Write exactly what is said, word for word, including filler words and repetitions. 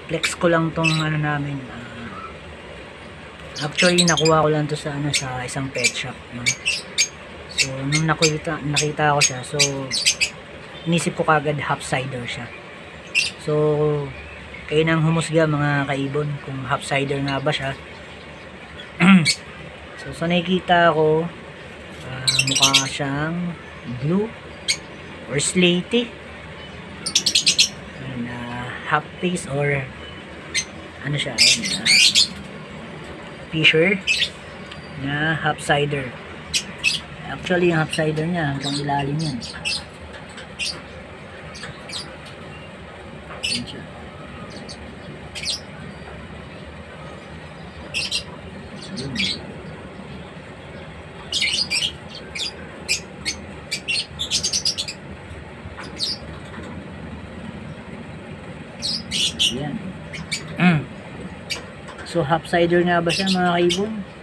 flex ko lang tong ano namin. Uh, actually nakuha ko lang to sa ano sa isang pet shop, no? So nung nakita nakita ko siya, so inisip ko kagad half cider siya. So kayo nang humusga mga kaibon kung half cider nga ba siya. So sa nakikita ko, uh, mukha siyang blue or slaty. And, uh, half face or ano siya, ayan, uh, fisher na half cider. Actually yung half cider niya hanggang ilalim yan. Ayan siya. Ayan. Yan. Mm. So half cider nga ba siya mga kaibon?